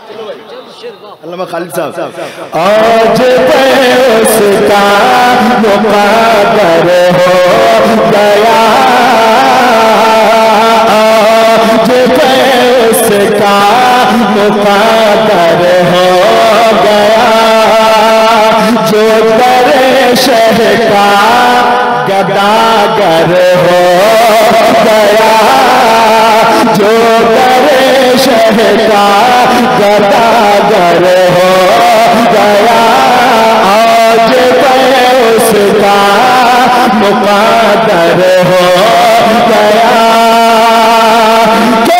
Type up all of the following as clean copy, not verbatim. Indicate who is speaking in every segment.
Speaker 1: علامہ خالد صاحب
Speaker 2: آج اس کا مقدر ہو گیا آج اس کا مقدر ہو گیا جو در شہر کا گداگر ہو گیا جو در شہر کا گداگر ہو گیا آج اس کا مقدر ہو گیا کہ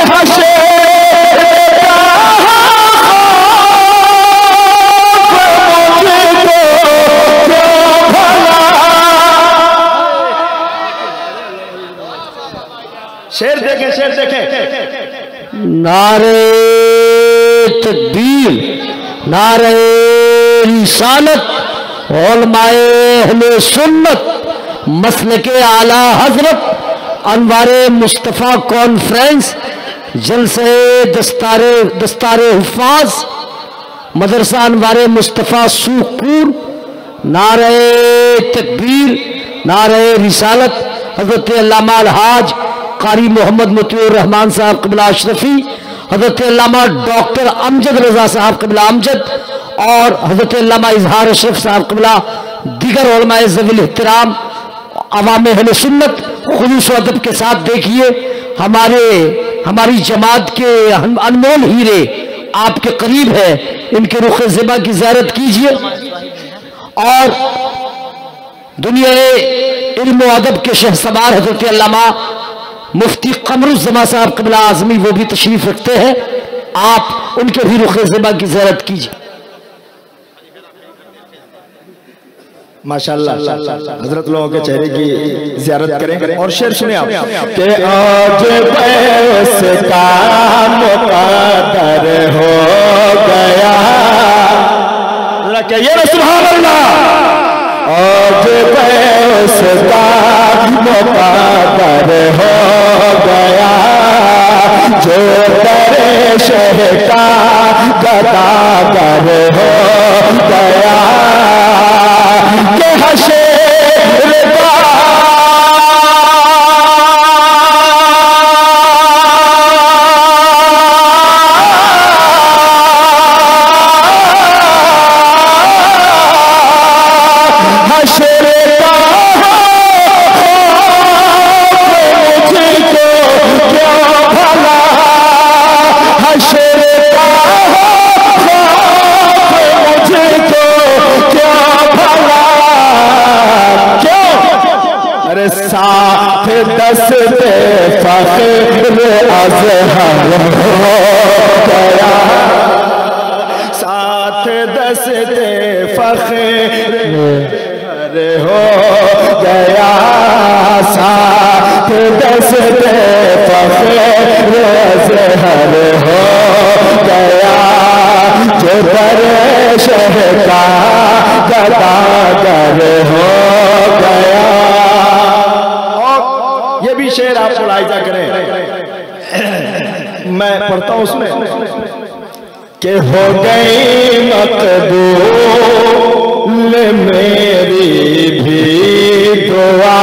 Speaker 1: شیر دیکھیں شیر دیکھیں
Speaker 2: نعرہ تکبیر نعرہ رسالت علماء اہل سنت مسلک اعلی حضرت انوار مصطفیٰ کانفرنس جلسہ دستار حفاظ مدرسہ انوار مصطفیٰ سوقپور نعرہ تکبیر نعرہ رسالت حضرت علامہ الحاج قاری محمد مطیع الرحمن صاحب قبلہ اشرفی حضرت علامہ ڈاکٹر امجد رضا صاحب قبلہ امجد اور حضرت علامہ اظہار اشرف صاحب قبلہ دیگر علماء ذوی الاحترام عوام اہل سنت خلوص و ادب کے ساتھ دیکھیے ہماری جماعت کے انمول ہیرے آپ کے قریب ہے ان کے رخ زیبا کی زیارت کیجئے اور دنیا علم و ادب کے شہسوار حضرت علامہ مفتی قمر الزما صاحب قبلہ اعظمی وہ بھی تشریف رکھتے ہیں آپ ان کے بھی رخ زیبا کی زیارت کیجئے
Speaker 1: ماشاءاللہ حضرت لوگوں کے چہرے کی زیارت کریں اور شعر سنیں آپ کہ
Speaker 2: آج اس کا مقدر ہو گیا
Speaker 1: اللہ کہیے نا سبحان اللہ
Speaker 2: آج اس کا مقدر ہو گیا جو در شہر کا گداگر ہو گیا کہ حشر کا ساتھ دست فخر ازہر ہو گیا
Speaker 1: ساتھ دست فخر
Speaker 2: ہو گیا ساتھ دست فخر ازہر ہو گیا جو در شہر کا گداگر ہو گیا
Speaker 1: یہ بھی شعر آپ ملاحظہ کریں میں پڑھتا ہوں اس میں
Speaker 2: کہ ہو گئی مقبول میری بھی دعا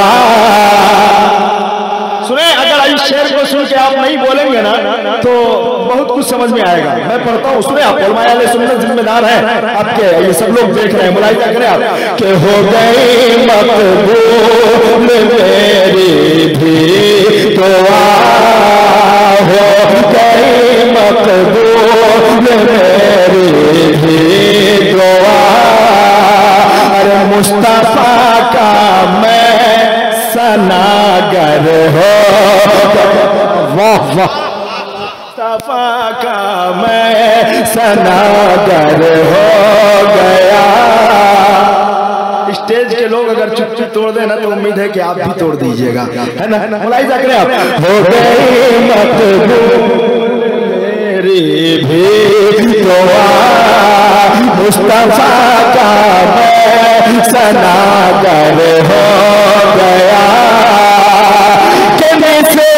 Speaker 1: سنیں اگر اس شعر کو سن کے آپ نہیں بولیں گے نا تو بہت کچھ سمجھ میں آئے گا میں پڑھتا ہوں سنیں آپ علماء اہل سنت ذمہ دار ہیں آپ کے یہ سب لوگ دیکھ رہے ہیں ملاحظہ کریں آپ
Speaker 2: کہ ہو گئی مقبول میری بھی دعا ہو گئی مقبول میری بھی دعا ارے مصطفیٰ کا میں ثناگر ہو واہ واہ مصطفیٰ کا میں ثناگر ہو گیا
Speaker 1: اسٹیج کے لوگ اگر چپ چپ توڑ دیں نا تو امید ہے کہ آپ بھی توڑ دیجئے گا ہے نا ملاحظہ کریں آپ
Speaker 2: ہو گئی مقبول میری بھی دعا مصطفیٰ کا میں ثناگر ہو گیا کہ سے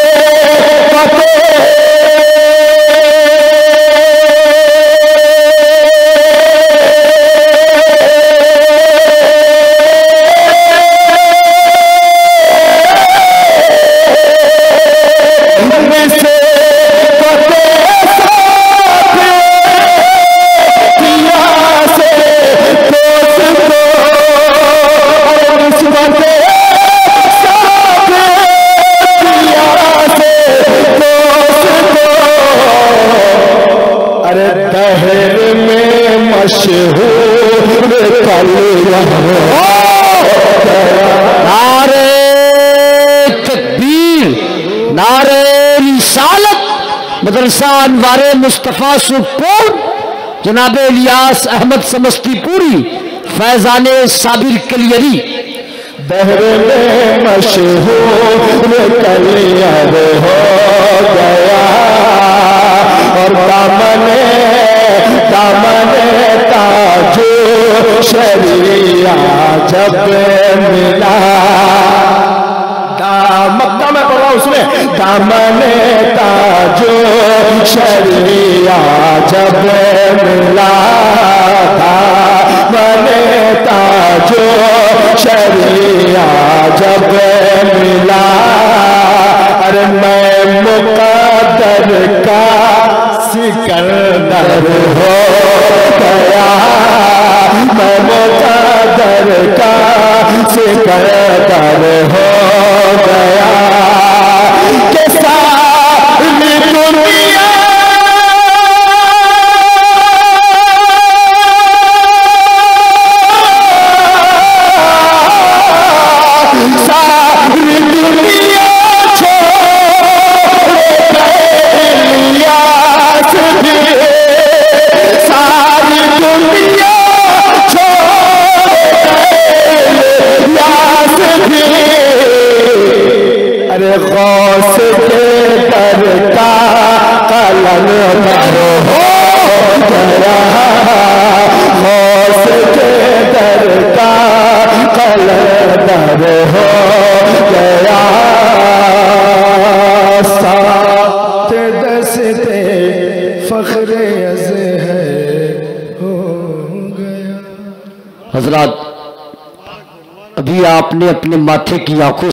Speaker 1: ارے دہر میں مشہور کل
Speaker 2: نعرہ تکبیر، نعرہ رسالت، مدرسہ انوار مصطفیٰ سوپور، جناب الیاس احمد سمستی پوری، فیضان صابر کلیری۔
Speaker 1: دہر میں مشہور کلیئر ہو گیا اور دامن تاج شریعہ جب ملا، مکہ میں پڑھا اس نے، دامن تاج شریعہ جب ملا، دامن تاج شریعہ جب ملا، ارے میں مقدر کا سکندر ہو گیا، میں مقدر کا سکندر ہو گیا، کہ ساری دنیا غوث کے در کا قلندر ہو گیا، غوث کے در کا قلندر ہو گیا، ساتھ دستے فخر ازہر ہو گیا۔
Speaker 2: حضرات، ابھی آپ نے اپنے ماتھے کی آنکھوں